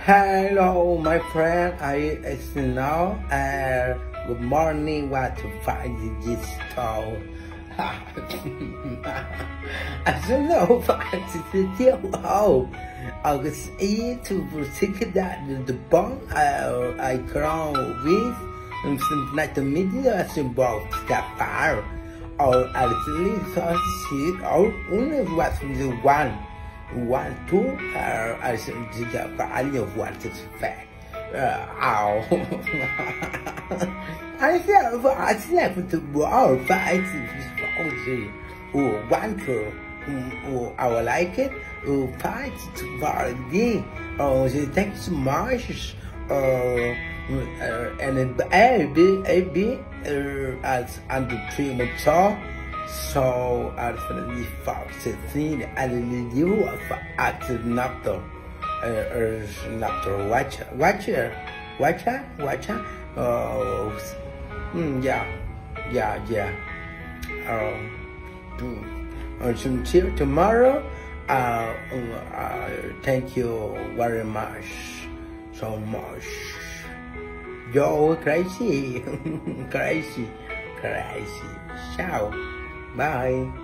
Hello, my friend. It's now. Good morning. What to find in this store? I don't know what to do. August 8 to take that the bond I crown with some like the media symbol CHAPARRO or at least see or only was the one two I think the value of what is fact. I left the ball fight one to I like it fight to bargain the thanks much and A as under 3 motor. So I finally found the thing and you at Napto watcher. Until tomorrow. Thank you very much. So much. Yo, crazy. Ciao. Bye.